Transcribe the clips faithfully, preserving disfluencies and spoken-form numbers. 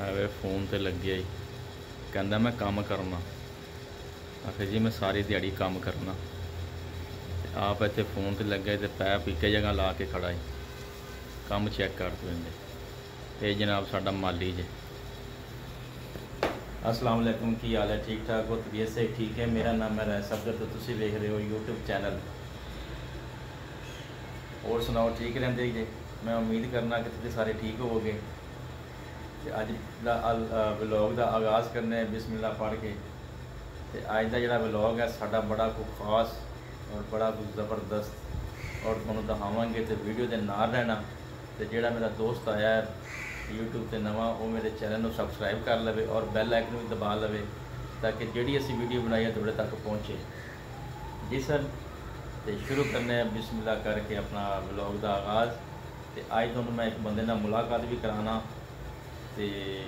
वे phone ते लगे ही कहंदा मैं काम करना। आखिर जी मैं सारी दिहाड़ी काम करना। आप इतने फोन ते लगे तो पैप एक जगह ला के खड़ा है, काम चेक कर देंगे। ये जनाब साडा माली जे। अस्सलाम वालेकुम, की हाल है? ठीक ठाक हो? तबीयत से ठीक है? मेरा नाम है राय सफदर, तो तुसी देख रहे हो यूट्यूब चैनल। और सुनाओ, ठीक रहंदे जे? मैं उम्मीद करना कि तुसीं सारे ठीक होवोगे। अज व्लॉग का आगाज़ करने बिस्मिल्लाह पढ़ के। तो अज का जोड़ा व्लॉग है साडा बड़ा कुछ खास और बड़ा कुछ ज़बरदस्त, और तुहानूं दिखावांगे। तो वीडियो के नाल रहना। तो जोड़ा मेरा दोस्त आया है यूट्यूब से नवा, वो मेरे चैनल को सबसक्राइब कर लवे और बैल आइकन भी दबा लवे, ताकि जिहड़ी असीं वीडियो बनाई है तुहाडे तक पहुँचे। जी सर, तो शुरू करने बिस्मिल्लाह करके अपना व्लॉग का आगाज़। तो अज तुहानूं मैं एक बंदे नाल मुलाकात भी कराना। तो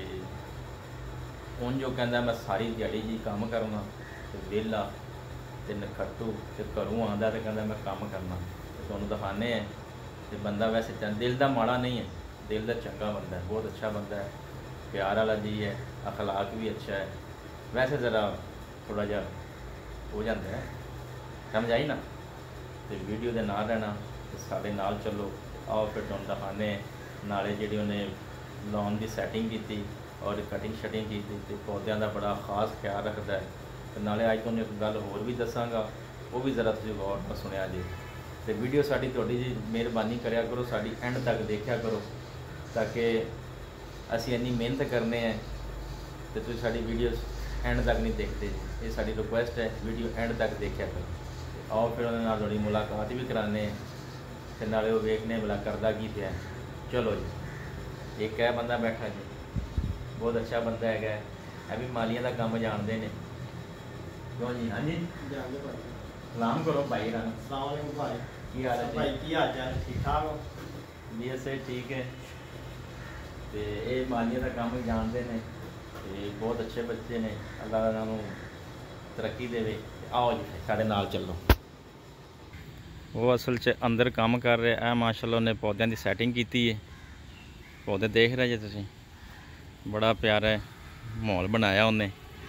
उन जो कहता मैं सारी दिहाड़ी जी काम करना, तो वेला तो नखट्टू, तो घरों आंदा तो कहता मैं काम करना। तो तुहानूं दिखाने हैं। तो बंदा वैसे चंद दिल का माड़ा नहीं है, दिल का चंगा बंदा है, बहुत अच्छा बंदा है, प्यार वाला जी है, अखलाक भी अच्छा है। वैसे ज़रा थोड़ा जा हो जाता है, समझ आई ना? तो वीडियो के नाल रहना, तो साढ़े नाल चलो। आओ फिर तुहानूं दिखाने नाले जिहड़ी उन्हें लॉन की सैटिंग की और कटिंग शटिंग की, तो पौधों का बड़ा खास ख्याल रखता है। तो नाले अज तुहानूं एक गल होर भी दसांगा, वो भी ज़रा तुसीं गौर नाल सुनिया जी। तो वीडियो साडी तुहाडी जी मेहरबानी करिया करो, साडी एंड तक देखा करो, ताकि असीं इन्नी मेहनत करने हैं तो तुसीं साडी वीडियो एंड तक नहीं देखते। ये साडी रिक्वेस्ट है, वीडियो एंड तक देखा करो। आओ फिर उन्हां नाल थोड़ी मुलाकात भी कराने, ते नाले वो वेखने भला करदा की पिया। चलो जी। एक है बंदा बैठा जी, बहुत अच्छा बंदा है, यह भी मालियां का काम जानते हैं। क्यों जी? हाँ जी, सलाम करो भाई। भाई की हाल है भाई? की हाल चाल? ठीक ठाक हो जी? असे ठीक है। तो ये मालियां का काम जानते हैं, तो बहुत अच्छे बच्चे ने, अल्लाह इन्हों तरक्की देवे। आओ जी साढ़े नाल चलो। वो असल च अंदर काम कर रहे है माशाल्लाह, उन्हें पौधों की सैटिंग की है। पौधे देख रहे जी तुसीं, बड़ा प्यारा माहौल बनाया उन्हें।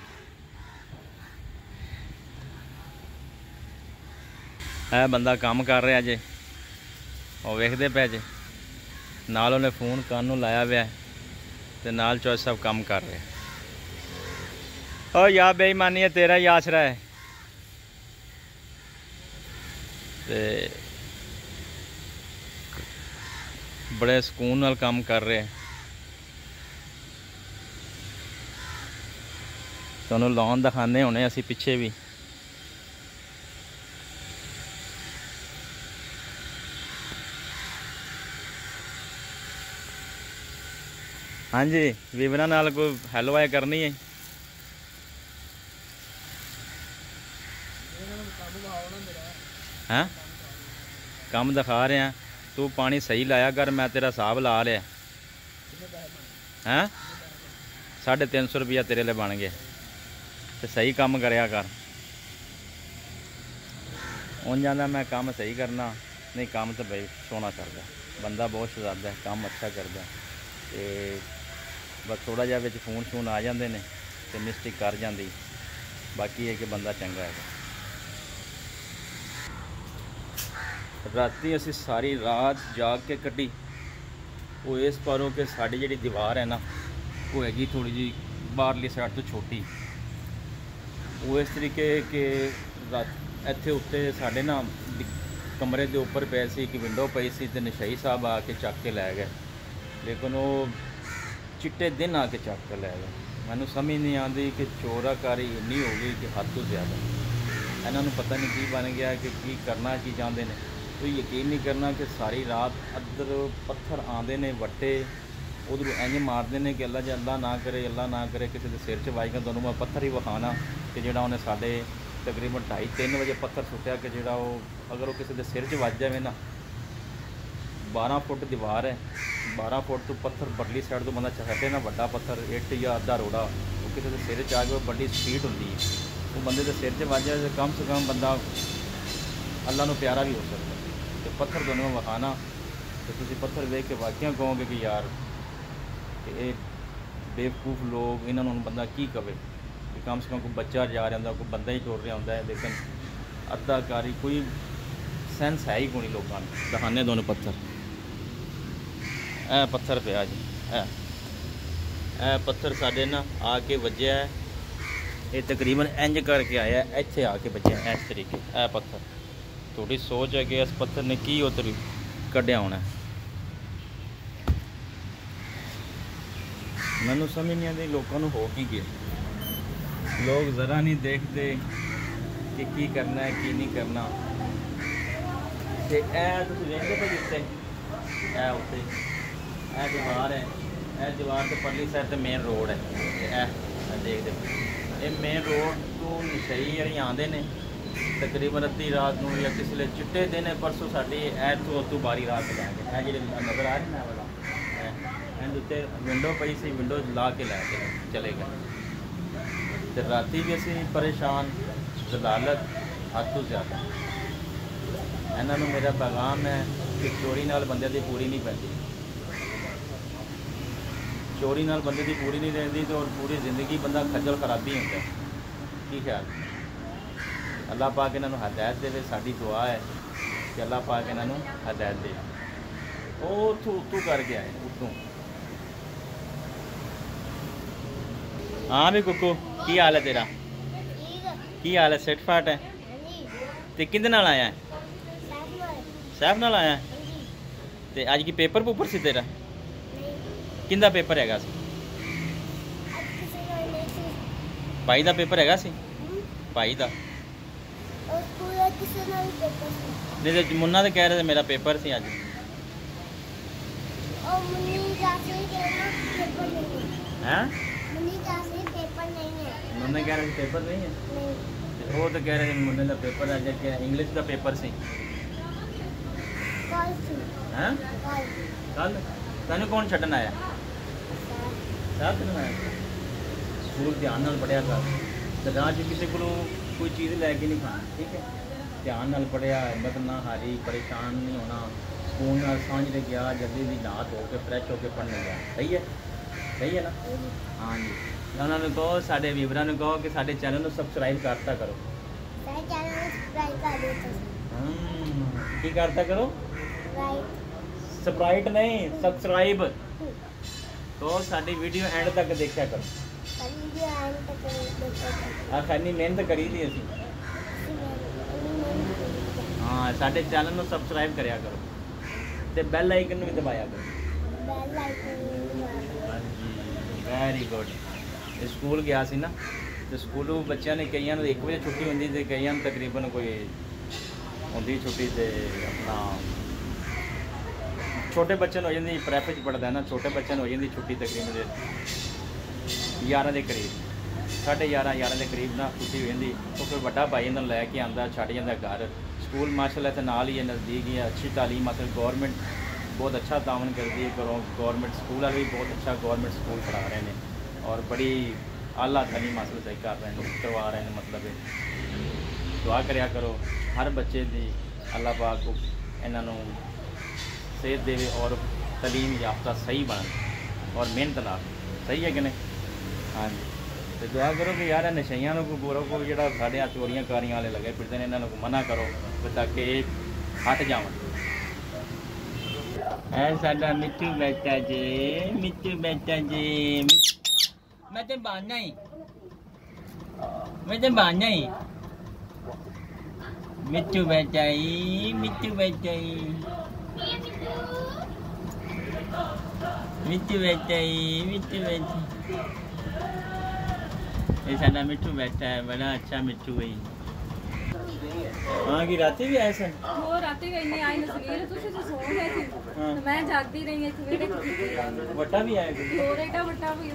है बंदा काम कर रहा जे, और वेखते पे जे नाल उन्हें फोन कान नूं लाया हुआ है, तो नाल चौधरी साहब काम कर रहे। ओ यार बेईमानी है, तेरा ही आसरा है। ते बड़े सुकून नाल काम कर रहे हैं। तुहानूं लॉन दिखाने होने असीं पिछे भी। हाँ जी, वीवरा नाल कोई हैलो आए करनी है। हैं काम दिखा रहे हैं, तू पानी सही लाया कर, मैं तेरा हिसाब ला लिया हैं। साढ़े तीन सौ रुपया तेरे लिए बन गया, तो सही काम करया कर। उन जाना मैं काम सही करना नहीं, काम तो भाई सोना करता बंदा, बहुत शहजादा है, काम अच्छा करता। तो बस थोड़ा जिहा विच फोन शोन आ जाते हैं तो मिस्टेक कर जाती, बाकी है कि बंदा चंगा है। राती असी सारी रात जाग के कटी। वो इस पारों कि साड़ी जी दीवार है ना, वो हैगी थोड़ी जी बाहरली साइड तो छोटी। वो इस तरीके के रात इत्थे उत्ते साढ़े ना कमरे के उपर पे सी एक विंडो पई सी, ते नशाई साहब आके चक के लै गए। लेकिन वो चिट्टे दिन आके चक के लै गए। मैनू समझ नहीं आती कि चोराकारी इन्नी हो गई कि हद तो ज़्यादा। इन्हों पता नहीं की बन गया कि की करना की चाहते हैं। तो यकीन नहीं करना कि सारी रात अदर पत्थर आते हैं वट्टे, उधर इंज मारते हैं कि अल्लाह जी अल्लाह ना करे, अल्लाह ना करे किसी के सिर च वाज के। तुहानूं मैं पत्थर ही विखाना कि जोड़ा उन्हें साढ़े तकरीबन ढाई तीन बजे पत्थर सुट्या कि जोड़ा वो अगर वो किसी के सिर च वज जाए ना, बारह फुट दीवार है, बारह फुट तो पत्थर बरली साइड तो बंदा चढ़े ना, वड्डा पत्थर इट या अद्धा रोड़ा वो किसी के सिर च आ गया, बड़ी स्पीड होंगी है, वो बंदे के सिर च वज जाए तो कम से कम बंदा अल्लाह नूं प्यारा भी हो सकता। तो पत्थर दोनों विखाना, तो तुसीं पत्थर वेख के वाकई कहोगे कि यार ये बेवकूफ़ लोग इन्होंने बंदा की कवे कि कम से कम कोई बच्चा जा रहा होंगे कोई बंदा ही टुर रहा होंगे लेकिन अदाकारी कोई सेंस है ही कोई लोगों ने दिखाने दोनों पत्थर ए पत्थर पे जी ए ए पत्थर साढ़े ना आके वजया है ये तकरीबन इंज करके आया इत्थे आके बजया इस तरीके ए पत्थर थोड़ी सोच है कि इस पत्थर ने की उतर कढ़िया होना मैनू समझ नहीं आती लोगों को हो की गया लोग ज़रा नहीं देखते कि की करना है की नहीं करना ते ए तुसीं वेखदे पे जिससे ए उत्ते ए दीवार है ए दीवार के परली साइड ते मेन रोड है ए देखते ये मेन रोड तो नशई वाली आते हैं तकरीबन अद्धी रात को या किसी चिट्टे दिन परसों साड़ी ऐतों उतों बारी रात लैके है जो नज़र आ रही ना वाला उत्ते विंडो पई सी विंडो ला के लैके चले गए तो राती भी असी परेशान जलालत हद तो ज़्यादा इन्हों मेरा पैगाम है कि चोरी नाल बंदे की पूरी नहीं पैंती चोरी नाल बंदे की पूरी नहीं रहती तो और पूरी जिंदगी बंदा खज्जल खराबी होता है की ख्याल अल्लाह पाक इन्हों हदायत दे साड़ी दुआ है कि अल्लाह पाक इन्हों हदायत दे वो उतों उतों करके आए उतों हाँ भी कुकू की हाल है तेरा की हाल है सेट फाट है तो किंदे नाल आया साहब नाल आया तो अज की पेपर पूपर सी तेरा किंदा पेपर हैगा सी भाई दा पेपर हैगा सी भाई दा नहीं तो मुन्ना तो कह रहे थे मेरा पेपर सी अज हैं मुन्ना कह रहे पेपर नहीं है वो तो कह रहे थे मुन्ने का पेपर अज इंग्लिश का पेपर सी हैं कल तेन कौन छड्डन आया साहब तेन आया स्कूल ध्यान नाल पढ़िया कर तो राह च किसी को कोई चीज़ लैके नहीं खानी ठीक है ध्यान नाल पढ़िया हिम्मत ना हारी परेशान नहीं होना स्कूल नाल सांझ ले गया जल्दी भी नहा धो के फ्रैश होकर पढ़ने गया सही है सही है ना हाँ जी उन्होंने कहो साढ़े व्यूवरां ने कहो कि साढ़े चैनल को सबसक्राइब करता करो की करता करो सब्सक्राइब नहीं सब्सक्राइब तो साड़ी वीडियो एंड तक देखा करो खैनी मेहनत करी दी असी हाँ साढ़े चैनल को सबसक्राइब कराया करो तो बैल आइकन भी दबाया करो वेरी गुड स्कूल गया सी ना तो स्कूल बच्चों ने कई एक बजे छुट्टी होंगी तो कई तकरीबन कोई होंगी छुट्टी तो अपना छोटे बच्चे हो जाती प्रैप च पढ़ता है ना छोटे बच्चे हो जाती छुट्टी तकरीबन ग्यारह के करीब साढ़े ग्यारह ग्यारह के करीब ना छुट्टी हो जाती तो फिर बड़ा भाई इन्होंने लैके आता छड़ जाता घर स्कूल माशाल्लाह इतने नाल ही है नज़दीक ही है अच्छी तालीम हासिल गौरमेंट बहुत अच्छा तावन करती है करो गौरमेंट स्कूल वाले भी बहुत अच्छा गौरमेंट स्कूल पढ़ा रहे हैं और बड़ी आला तालीम हासिल सही कर रहे हैं करवा रहे हैं मतलब दुआ करया करो हर बच्चे की अल्लाह पाक को इन्हों सेहत देवे और तलीम याफ्ता सही बन और मेहनत ला सही है कि नहीं हाँ जी तो दुआ करो कि यार नशइयां को गोरों को जो साढ़े चोरियां कारियां वाले लगे फिरते हैं इन्हों को मना करो ताकि हट जाओ है साडा मिट्टू बैठा जी मिट्टू बैठा जी मैं तो बाना ही मैं तो बाना ही मिट्टू बैठा ही मिट्टू बैठा ही मिट्टू बैठा ही मिट्टू बैठा ये साडा मिट्टू बैठा है बड़ा अच्छा मिट्टू है हाँ की राती भी आए सन वो राती गई नहीं आई नसलीर तुसी तो सो गए थे तो मैं जागती रही है थोड़े की वटा भी आए थोड़ेटा वटा भी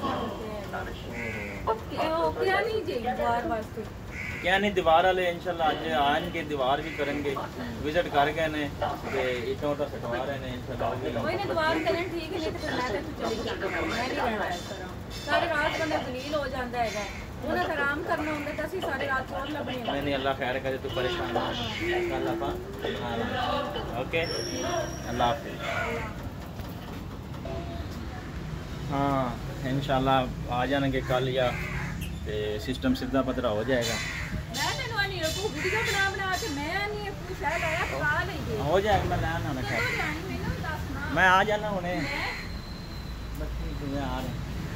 ओके ओ क्या नहीं जी दीवार वास्ते क्या नहीं दीवार वाले इंशाल्लाह आज आएंगे दीवार भी करेंगे विजिट कर गए ने ते इटों तो सटवा रहे ने इंशाल्लाह कोई नहीं दीवार करें ठीक है नहीं तो मैं तो चली जाऊंगा मैं नहीं रहना इस तरह सारी रात बंदा जलील हो जाता है उन्हें आराम करना होंगे तो असं सारी रात और लगनी नहीं नहीं अल्लाह खैर करे तू परेशान ना अल्लाह पा ओके अल्लाह हाफिज़ हाँ इंशाल्लाह आ जाएंगे कल या ते सिस्टम सीधा पतरा हो जाएगा। मैं तेन आनी रखू वीडियो बना बना के मैं नहीं पूछ है लाया पका लेंगे हो जाएगा, मैं लैन आना खैर, मैं आ जाना हुणे बस आ रहे।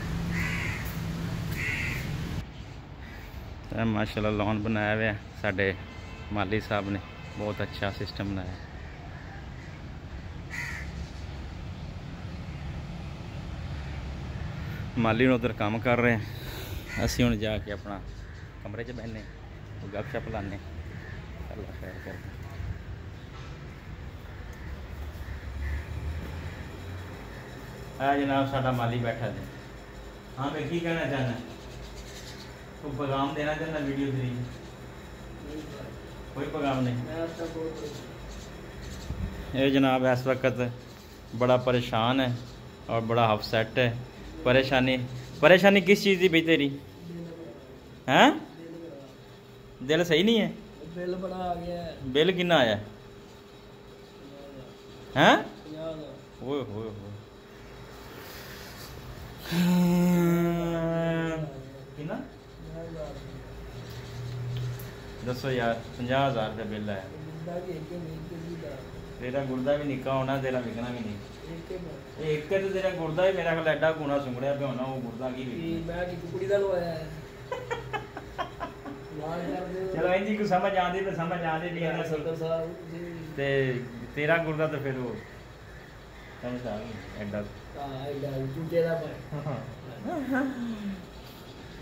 माशाल्लाह लॉन बनाया हुआ है साडे माली साहब ने, बहुत अच्छा सिस्टम बनाया। माली उधर काम कर रहे हैं, असी हुण जाके अपना कमरे च बहने गपशप लाने। अल्लाह खैर कर। है जनाब साडा माली बैठा है। हाँ मैं की कहना चाहना, कोई पैगाम देना चाहना वीडियो थ्री? कोई पैगाम नहीं। ये जनाब इस वक्त बड़ा परेशान है और बड़ा अपसेट है। परेशानी परेशानी किस चीज़ की भाई तेरी? हैं दिल सही नहीं है? बिल बड़ा आ गया है। बिल कितना आया हैं? ओए होए होए कितना दसो यार, पंजाह हज़ार रुपया बिल आया। तेरा गुर्दा भी निका होना, तेरा विकना भी नहीं। एक तो तेरा गुर्दा ही मेरा ख्याल एडा गुना सुंगड़िया पे होना, वो गुर्दा की मैं की कुड़ी दा लवाया है। चलो इंजी को समझ आंदी तो समझ आंदी नहीं है सरदार साहब ते तेरा गुर्दा तो फिर वो समझ आ गई एडा। हां एडा टूटे दा पर